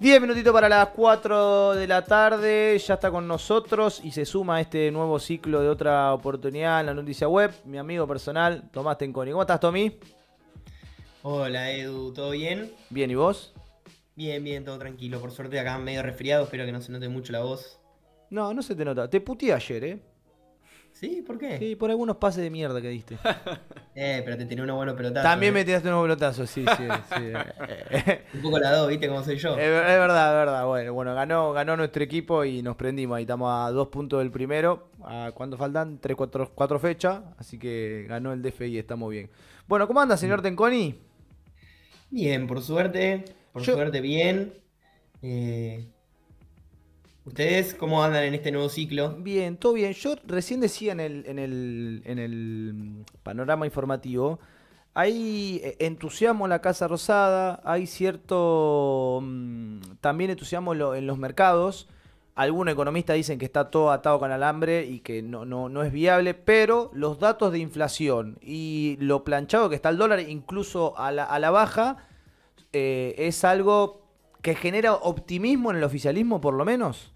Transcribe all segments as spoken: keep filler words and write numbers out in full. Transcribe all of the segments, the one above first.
diez minutitos para las cuatro de la tarde, ya está con nosotros y se suma a este nuevo ciclo de otra oportunidad en la noticia web, mi amigo personal, Tomás Tenconi. ¿Cómo estás, Tommy? Hola Edu, ¿todo bien? Bien, ¿y vos? Bien, bien, todo tranquilo. Por suerte acá medio resfriado, espero que no se note mucho la voz. No, no se te nota. Te puteé ayer, ¿eh? ¿Sí? ¿Por qué? Sí, por algunos pases de mierda que diste. Eh, pero te tiré unos buenos pelotazos, También me ¿eh? tiraste unos pelotazos, sí, sí, sí. Un poco la dos, ¿viste cómo soy Es yo? ver- es verdad, es verdad. Bueno, bueno, ganó, ganó nuestro equipo y nos prendimos. Ahí estamos a dos puntos del primero. ¿A cuánto faltan? Tres, cuatro, cuatro fechas. Así que ganó el D F I, estamos bien. Bueno, ¿cómo anda, señor Tenconi? Bien, por suerte, por Yo, suerte bien. Eh, ¿Ustedes cómo andan en este nuevo ciclo? bien, todo bien. Yo recién decía en el, en el, en el mm, panorama informativo, hay eh, entusiasmo en la Casa Rosada, hay cierto mm, también entusiasmo en, lo- en los mercados. Algunos economistas dicen que está todo atado con alambre y que no, no, no es viable, pero los datos de inflación y lo planchado que está el dólar, incluso a la, a la baja, eh, es algo que genera optimismo en el oficialismo, por lo menos.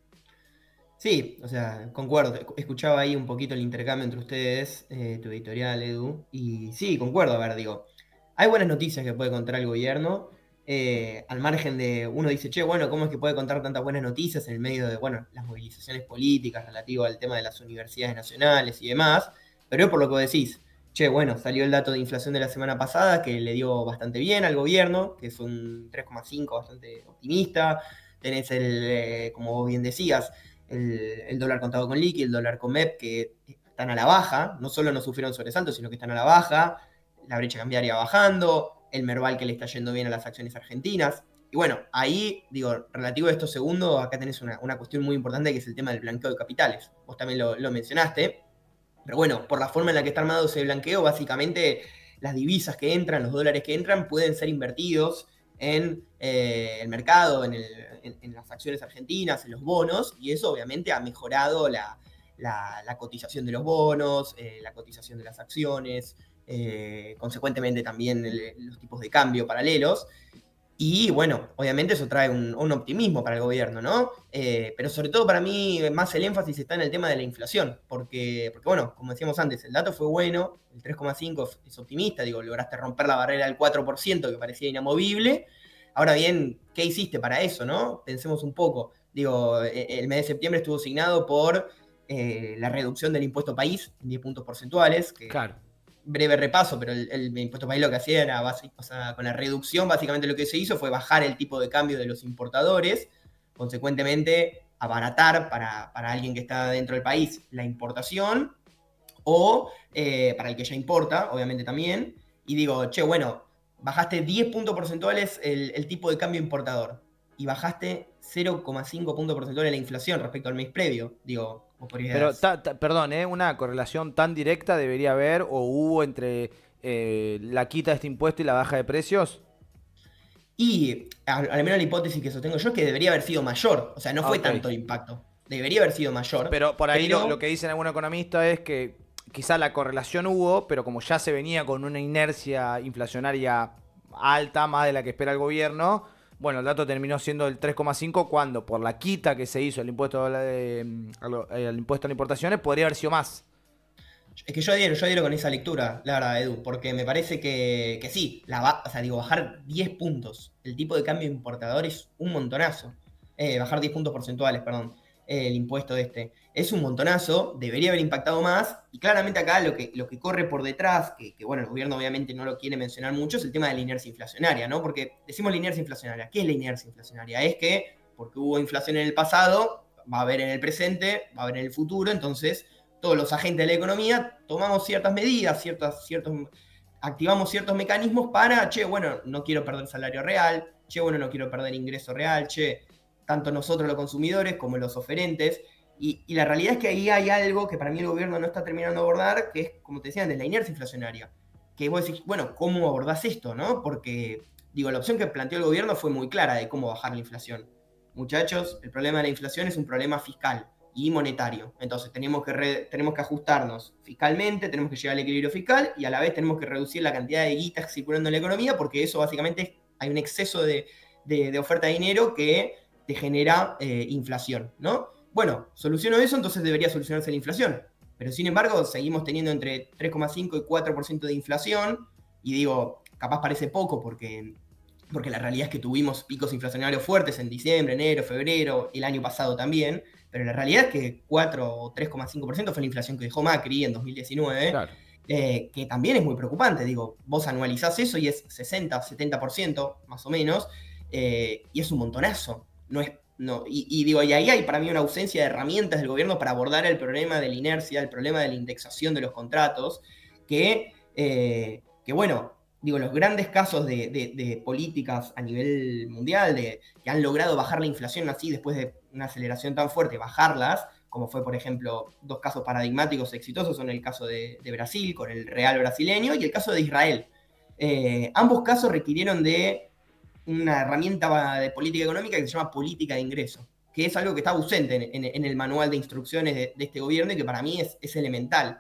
Sí, o sea, concuerdo. Escuchaba ahí un poquito el intercambio entre ustedes, eh, tu editorial, Edu. Y sí, concuerdo. A ver, digo, hay buenas noticias que puede contar el gobierno. Eh, al margen de, uno dice, che, bueno, ¿cómo es que puede contar tantas buenas noticias en el medio de, bueno, las movilizaciones políticas relativo al tema de las universidades nacionales y demás? Pero es por lo que vos decís, che, bueno, salió el dato de inflación de la semana pasada que le dio bastante bien al gobierno, que es un tres coma cinco bastante optimista. Tenés el, eh, como vos bien decías, el, el dólar contado con liqui, el dólar con M E P, que están a la baja, no solo no sufrieron sobresaltos, sino que están a la baja, la brecha cambiaria bajando, el Merval que le está yendo bien a las acciones argentinas. Y bueno, ahí, digo, relativo a estos segundos, acá tenés una, una cuestión muy importante que es el tema del blanqueo de capitales. Vos también lo, lo mencionaste, pero bueno, por la forma en la que está armado ese blanqueo, básicamente las divisas que entran, los dólares que entran, pueden ser invertidos en eh, el mercado, en, el, en, en, las acciones argentinas, en los bonos, y eso obviamente ha mejorado la, la, la cotización de los bonos, eh, la cotización de las acciones, eh, consecuentemente también el, los tipos de cambio paralelos. Y bueno, obviamente eso trae un, un optimismo para el gobierno, ¿no? Eh, pero sobre todo para mí más el énfasis está en el tema de la inflación, porque, porque bueno, como decíamos antes, el dato fue bueno, el tres coma cinco es optimista, digo, lograste romper la barrera del cuatro por ciento que parecía inamovible. Ahora bien, ¿qué hiciste para eso, no? Pensemos un poco. Digo, el mes de septiembre estuvo asignado por eh, la reducción del impuesto país en diez puntos porcentuales, que Claro. breve repaso, pero el, el impuesto país lo que hacía era, básico, o sea, con la reducción, básicamente lo que se hizo fue bajar el tipo de cambio de los importadores, consecuentemente abaratar para, para alguien que está dentro del país la importación, o eh, para el que ya importa, obviamente también, y digo, che, bueno, bajaste diez puntos porcentuales el, el tipo de cambio importador, y bajaste cero coma cinco puntos porcentuales la inflación respecto al mes previo, digo, vos Pero, podrías. ta- ta- perdón, ¿eh? Una correlación tan directa debería haber o hubo entre eh, la quita de este impuesto y la baja de precios. Y al, al menos la hipótesis que sostengo yo es que debería haber sido mayor. O sea, no Ah, fue ok. tanto el impacto. Debería haber sido mayor. Pero por ahí lo, lo Pero que dicen algunos economistas es que quizás la correlación hubo, pero como ya se venía con una inercia inflacionaria alta, más de la que espera el gobierno, bueno, el dato terminó siendo el tres coma cinco cuando por la quita que se hizo el impuesto a la de- a lo- eh, al impuesto a las importaciones podría haber sido más. es que yo adhiero, yo adhiero con esa lectura, la verdad, Edu, porque me parece que, que sí, la ba- o sea, digo, bajar diez puntos el tipo de cambio importador es un montonazo. Eh, bajar diez puntos porcentuales, perdón, eh, el impuesto este. Es un montonazo, debería haber impactado más, y claramente acá lo que, lo que corre por detrás, que, que bueno, el gobierno obviamente no lo quiere mencionar mucho, es el tema de la inercia inflacionaria, ¿no? Porque decimos la inercia inflacionaria. ¿Qué es la inercia inflacionaria? Es que, porque hubo inflación en el pasado, va a haber en el presente, va a haber en el futuro, entonces todos los agentes de la economía tomamos ciertas medidas, ciertas, ciertos, activamos ciertos mecanismos para, che, bueno, no quiero perder salario real, che, bueno, no quiero perder ingreso real, che, tanto nosotros los consumidores como los oferentes. Y, y la realidad es que ahí hay algo que para mí el gobierno no está terminando de abordar, que es, como te decía antes, la inercia inflacionaria. Que vos decís, bueno, ¿cómo abordás esto, no? Porque, digo, la opción que planteó el gobierno fue muy clara de cómo bajar la inflación. Muchachos, el problema de la inflación es un problema fiscal y monetario. Entonces tenemos que, re, tenemos que ajustarnos fiscalmente, tenemos que llegar al equilibrio fiscal y a la vez tenemos que reducir la cantidad de guitas circulando en la economía porque eso básicamente hay un exceso de, de, de oferta de dinero que te genera eh, inflación, ¿no? Bueno, soluciono eso, entonces debería solucionarse la inflación. Pero sin embargo, seguimos teniendo entre tres coma cinco y cuatro por ciento de inflación. Y digo, capaz parece poco porque, porque la realidad es que tuvimos picos inflacionarios fuertes en diciembre, enero, febrero, el año pasado también. Pero la realidad es que cuatro o tres coma cinco por ciento fue la inflación que dejó Macri en dos mil diecinueve. Claro. Eh, que también es muy preocupante. Digo, vos anualizás eso y es sesenta, setenta por ciento más o menos. Eh, y es un montonazo. No es No, y, y digo, y ahí hay para mí una ausencia de herramientas del gobierno para abordar el problema de la inercia, el problema de la indexación de los contratos, que, eh, que bueno, digo, los grandes casos de, de, de políticas a nivel mundial de, que han logrado bajar la inflación así después de una aceleración tan fuerte, bajarlas, como fue, por ejemplo, dos casos paradigmáticos exitosos, son el caso de, de Brasil con el real brasileño y el caso de Israel. Eh, ambos casos requirieron de una herramienta de política económica que se llama política de ingreso, que es algo que está ausente en, en, en el manual de instrucciones de, de, este gobierno y que para mí es, es elemental.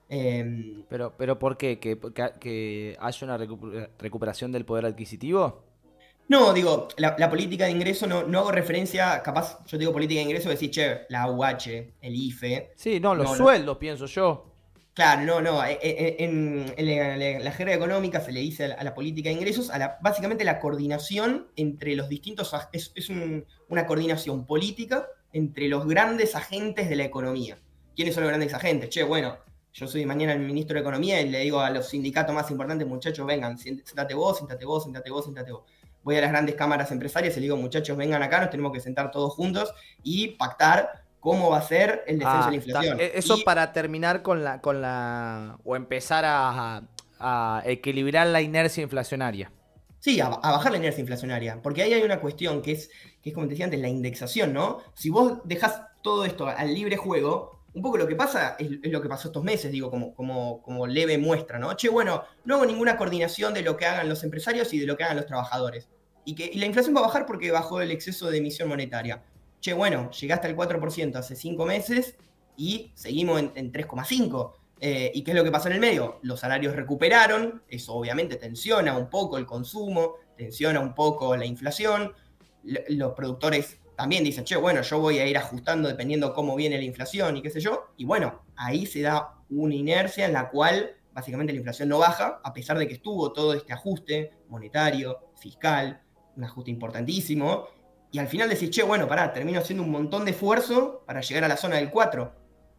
Eh, pero, pero ¿por qué? ¿Que, que, que haya una recuperación del poder adquisitivo? No, digo, la, la política de ingreso no, no hago referencia, capaz yo digo política de ingreso, decir, che, la U H, el I F E. Sí, no, los no, sueldos, no. pienso yo. Claro, no, no. En, en, en la, la jerga económica se le dice a la, a la política de ingresos, a la, básicamente la coordinación entre los distintos, es, es un, una coordinación política entre los grandes agentes de la economía. ¿Quiénes son los grandes agentes? Che, bueno, yo soy mañana el ministro de Economía y le digo a los sindicatos más importantes, muchachos, vengan, siéntate vos, siéntate vos, siéntate vos, siéntate vos. Voy a las grandes cámaras empresarias y le digo, muchachos, vengan acá, nos tenemos que sentar todos juntos y pactar cómo va a ser el descenso ah, de la inflación. Eso y, para terminar con la, con la o empezar a, a equilibrar la inercia inflacionaria. Sí, a, a bajar la inercia inflacionaria, porque ahí hay una cuestión que es, que es como te decía antes, la indexación, ¿no? Si vos dejás todo esto al libre juego, un poco lo que pasa es, es lo que pasó estos meses, digo, como, como, como leve muestra, ¿no? Che, bueno, no hago ninguna coordinación de lo que hagan los empresarios y de lo que hagan los trabajadores. Y, que, y la inflación va a bajar porque bajó el exceso de emisión monetaria. Che, bueno, llegaste al cuatro por ciento hace cinco meses y seguimos en, en tres coma cinco. Eh, ¿Y qué es lo que pasó en el medio? Los salarios recuperaron, eso obviamente tensiona un poco el consumo, tensiona un poco la inflación. L- los productores también dicen, che, bueno, yo voy a ir ajustando dependiendo cómo viene la inflación y qué sé yo. Y bueno, ahí se da una inercia en la cual básicamente la inflación no baja, a pesar de que estuvo todo este ajuste monetario, fiscal, un ajuste importantísimo. Y al final decís, che, bueno, pará, termino haciendo un montón de esfuerzo para llegar a la zona del cuatro.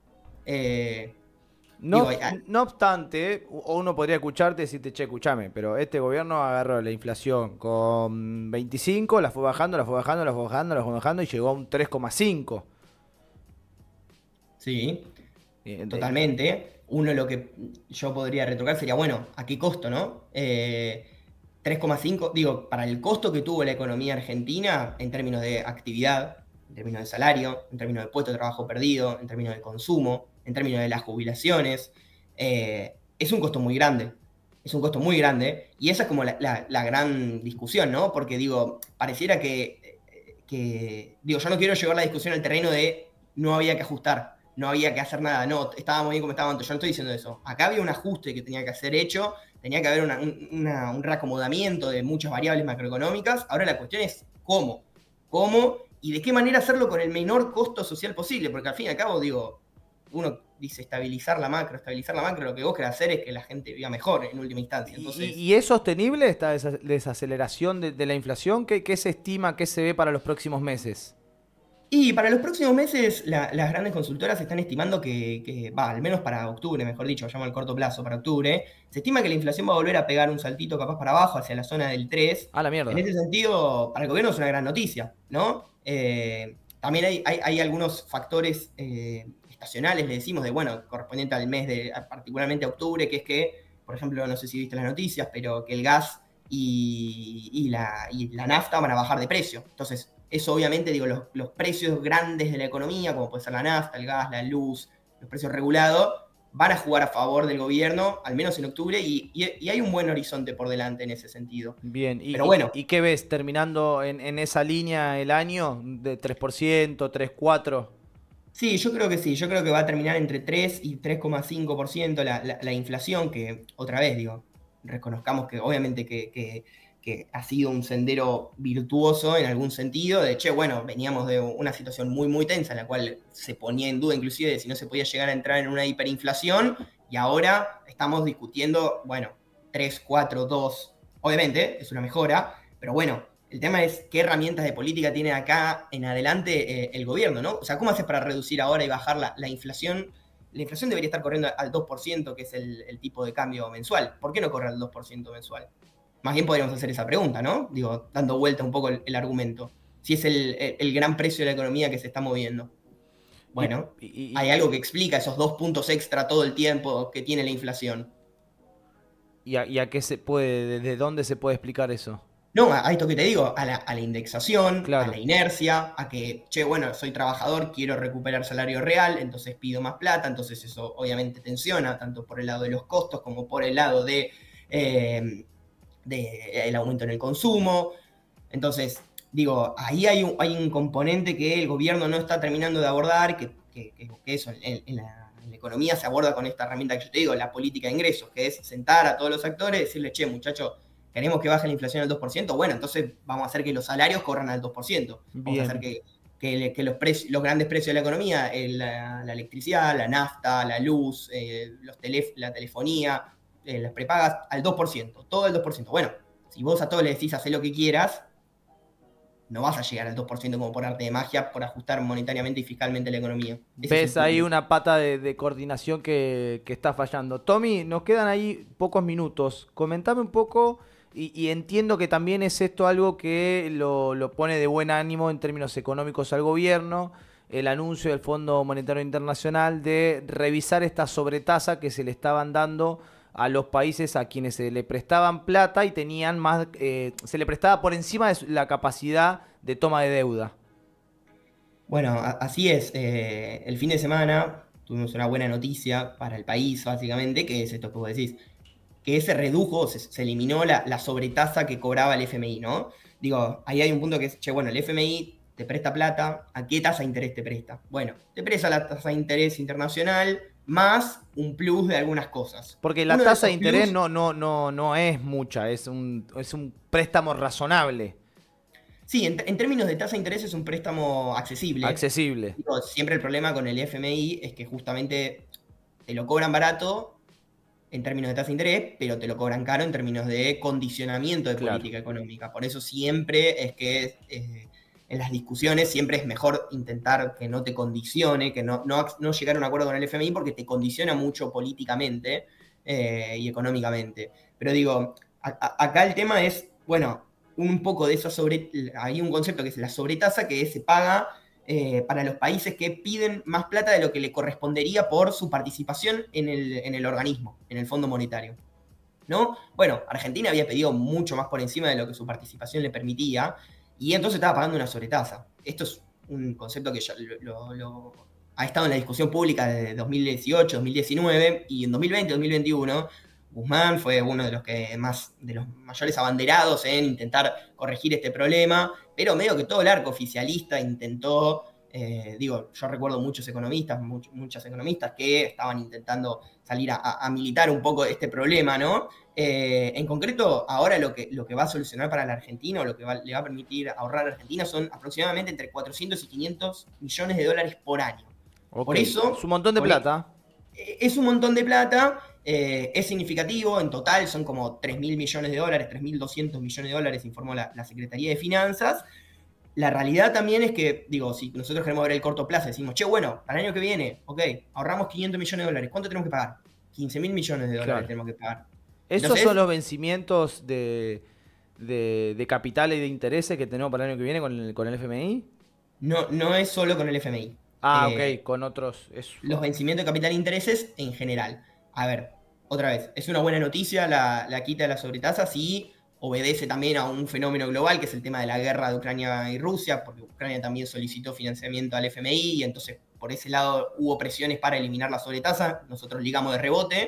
Eh, no, digo, no obstante, uno podría escucharte y decirte, che, escuchame, pero este gobierno agarró la inflación con veinticinco, la fue bajando, la fue bajando, la fue bajando, la fue bajando y llegó a un tres coma cinco. Sí, eh, totalmente. Uno lo que yo podría retocar sería, bueno, ¿a qué costo, no? Eh, tres coma cinco, digo, para el costo que tuvo la economía argentina en términos de actividad, en términos de salario, en términos de puesto de trabajo perdido, en términos de consumo, en términos de las jubilaciones, eh, es un costo muy grande. Es un costo muy grande. Y esa es como la, la, la gran discusión, ¿no? Porque, digo, pareciera que, que, digo, yo no quiero llevar la discusión al terreno de no había que ajustar, no había que hacer nada, no, estábamos bien como estábamos antes. Yo no estoy diciendo eso. Acá había un ajuste que tenía que ser hecho, tenía que haber una, una, un reacomodamiento de muchas variables macroeconómicas. Ahora la cuestión es cómo. ¿Cómo? Y de qué manera hacerlo con el menor costo social posible. Porque al fin y al cabo, digo, uno dice estabilizar la macro, estabilizar la macro, lo que vos querés hacer es que la gente viva mejor en última instancia. Entonces, ¿Y, y es sostenible esta desaceleración de, de la inflación? ¿Qué, ¿Qué se estima, qué se ve para los próximos meses? Y para los próximos meses, la, las grandes consultoras están estimando que, que, va, al menos para octubre, mejor dicho, llamo al corto plazo, para octubre, se estima que la inflación va a volver a pegar un saltito capaz para abajo, hacia la zona del tres. Ah, la mierda. En ese sentido, para el gobierno es una gran noticia, ¿no? Eh, también hay, hay, hay algunos factores eh, estacionales, le decimos, de, bueno, correspondiente al mes de, particularmente a octubre, que es que, por ejemplo, no sé si viste las noticias, pero que el gas y, y, la, y la nafta van a bajar de precio. Entonces, eso obviamente, digo, los, los precios grandes de la economía, como puede ser la nafta, el gas, la luz, los precios regulados, van a jugar a favor del gobierno, al menos en octubre, y, y, y hay un buen horizonte por delante en ese sentido. Bien, y, Pero bueno, ¿y, ¿y qué ves terminando en, en esa línea el año de tres por ciento, tres, cuatro? Sí, yo creo que sí, yo creo que va a terminar entre tres y tres coma cinco por ciento la, la, la inflación, que otra vez, digo, reconozcamos que obviamente que, que que ha sido un sendero virtuoso en algún sentido, de, che, bueno, veníamos de una situación muy, muy tensa, en la cual se ponía en duda inclusive de si no se podía llegar a entrar en una hiperinflación, y ahora estamos discutiendo, bueno, tres, cuatro, dos, obviamente, es una mejora, pero bueno, el tema es qué herramientas de política tiene acá en adelante eh, el gobierno, ¿no? O sea, ¿cómo haces para reducir ahora y bajar la, la inflación? La inflación debería estar corriendo al dos por ciento, que es el, el tipo de cambio mensual. ¿Por qué no corre al dos por ciento mensual? Más bien podríamos hacer esa pregunta, ¿no? Digo, dando vuelta un poco el, el argumento. Si es el, el, el gran precio de la economía que se está moviendo. Bueno, y, y, y, hay algo que explica esos dos puntos extra todo el tiempo que tiene la inflación. ¿Y a, y a qué se puede, desde dónde se puede explicar eso? No, a, a esto que te digo, a la, a la indexación, Claro. a la inercia, a que, che, bueno, soy trabajador, quiero recuperar salario real, entonces pido más plata, entonces eso obviamente tensiona, tanto por el lado de los costos como por el lado de... Eh, de el aumento en el consumo. Entonces, digo, ahí hay un, hay un componente que el gobierno no está terminando de abordar, que, que, que eso en, en, la, en la economía se aborda con esta herramienta que yo te digo, la política de ingresos, que es sentar a todos los actores y decirles, che, muchachos, queremos que baje la inflación al dos por ciento, bueno, entonces vamos a hacer que los salarios corran al dos por ciento. Vamos Bien. a hacer que, que, que los, precios, los grandes precios de la economía, eh, la, la electricidad, la nafta, la luz, eh, los telef la telefonía, Eh, las prepagas al dos por ciento, todo al dos por ciento. Bueno, si vos a todos le decís hacer lo que quieras, no vas a llegar al dos por ciento como por arte de magia, por ajustar monetariamente y fiscalmente la economía. Ese Ves ahí una pata de, de coordinación que, que está fallando. Tommy, nos quedan ahí pocos minutos. Comentame un poco, y, y entiendo que también es esto algo que lo, lo pone de buen ánimo en términos económicos al gobierno, el anuncio del Fondo Monetario Internacional de revisar esta sobretasa que se le estaban dando a los países a quienes se le prestaban plata y tenían más, eh, se le prestaba por encima de la capacidad de toma de deuda. Bueno, a, así es. Eh, el fin de semana tuvimos una buena noticia para el país, básicamente, que es esto que vos decís, que se redujo, se, se eliminó la, la sobretasa que cobraba el F M I, ¿no? Digo, ahí hay un punto que es, che, bueno, el F M I te presta plata, ¿a qué tasa de interés te presta? Bueno, te presta la tasa de interés internacional más un plus de algunas cosas. Porque la Uno tasa de, de interés plus, no, no, no, no es mucha, es un, es un préstamo razonable. Sí, en, en términos de tasa de interés es un préstamo accesible. Accesible. Digo, siempre el problema con el F M I es que justamente te lo cobran barato en términos de tasa de interés, pero te lo cobran caro en términos de condicionamiento de Claro. política económica. Por eso siempre es que eh, en las discusiones siempre es mejor intentar que no te condicione, que no, no, no llegar a un acuerdo con el F M I porque te condiciona mucho políticamente eh, y económicamente. Pero digo, a, a, acá el tema es, bueno, un poco de eso sobre, hay un concepto que es la sobretasa que se paga eh, para los países que piden más plata de lo que le correspondería por su participación en el, en el organismo, en el Fondo Monetario, ¿no? Bueno, Argentina había pedido mucho más por encima de lo que su participación le permitía, y entonces estaba pagando una sobretasa. Esto es un concepto que ya lo, lo, lo, ha estado en la discusión pública desde dos mil dieciocho, dos mil diecinueve, y en dos mil veinte, dos mil veintiuno, Guzmán fue uno de los que más, de los mayores abanderados en intentar corregir este problema, pero medio que todo el arco oficialista intentó, eh, digo, yo recuerdo muchos economistas, much, muchas economistas que estaban intentando salir a, a, a militar un poco este problema, ¿no? Eh, en concreto, ahora lo que, lo que va a solucionar para la Argentina, o lo que va, le va a permitir ahorrar a Argentina, son aproximadamente entre cuatrocientos y quinientos millones de dólares por año. Okay. Por eso... Es un montón de plata. Es un montón de plata, eh, es significativo, en total son como tres mil millones de dólares, tres mil doscientos millones de dólares, informó la, la Secretaría de Finanzas. La realidad también es que, digo, si nosotros queremos ver el corto plazo, decimos, che, bueno, para el año que viene, ok, ahorramos quinientos millones de dólares, ¿cuánto tenemos que pagar? quince mil millones de dólares claro. tenemos que pagar. ¿Esos Entonces, son los vencimientos de, de, de capital y de intereses que tenemos para el año que viene con el, con el F M I? No, no es solo con el F M I. Ah, eh, ok, con otros. Es... Los vencimientos de capital e intereses en general. A ver, otra vez, es una buena noticia la, la quita de las sobretasas y obedece también a un fenómeno global que es el tema de la guerra de Ucrania y Rusia, porque Ucrania también solicitó financiamiento al F M I y entonces por ese lado hubo presiones para eliminar la sobretasa. Nosotros ligamos de rebote.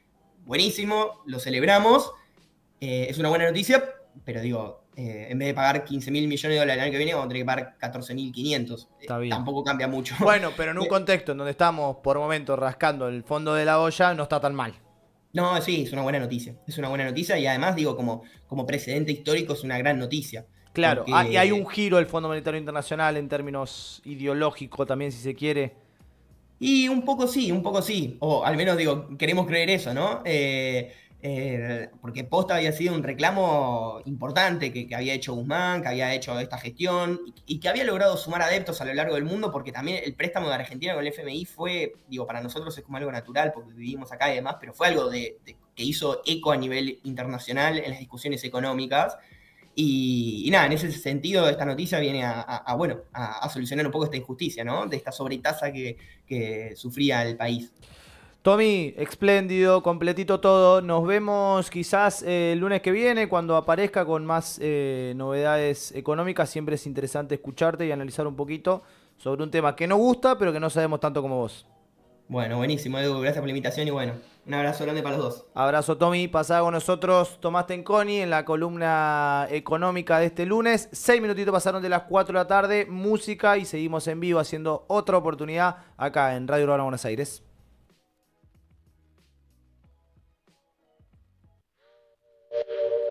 Buenísimo, lo celebramos. Eh, es una buena noticia, pero digo... Eh, en vez de pagar quince mil millones de dólares el año que viene, vamos a tener que pagar catorce mil quinientos. Eh, tampoco cambia mucho. Bueno, pero en un contexto en donde estamos por momentos rascando el fondo de la olla, no está tan mal. No, sí, es una buena noticia. Es una buena noticia y además, digo, como, como precedente histórico es una gran noticia. Claro, hay, y hay un Porque, giro del Fondo Monetario Internacional en términos ideológicos también, si se quiere. y un poco sí, un poco sí. O al menos, digo, queremos creer eso, ¿no? Eh, eh, porque posta había sido un reclamo importante que, que había hecho Guzmán, que había hecho esta gestión y, y que había logrado sumar adeptos a lo largo del mundo, porque también el préstamo de Argentina con el F M I fue, digo, para nosotros es como algo natural porque vivimos acá y demás, pero fue algo de, de- que hizo eco a nivel internacional en las discusiones económicas. Y, y nada, en ese sentido, esta noticia viene a, a- a, bueno, a, a solucionar un poco esta injusticia, ¿no? De esta sobretasa que, que sufría el país. Tommy, espléndido, completito todo. Nos vemos quizás eh, el lunes que viene cuando aparezca con más eh, novedades económicas. Siempre es interesante escucharte y analizar un poquito sobre un tema que nos gusta, pero que no sabemos tanto como vos. Bueno, buenísimo, Edu, gracias por la invitación y bueno, un abrazo grande para los dos. Abrazo, Tommy. Pasada con nosotros Tomás Tenconi en la columna económica de este lunes. Seis minutitos pasaron de las cuatro de la tarde. Música y seguimos en vivo haciendo otra oportunidad acá en Radio Urbana Buenos Aires.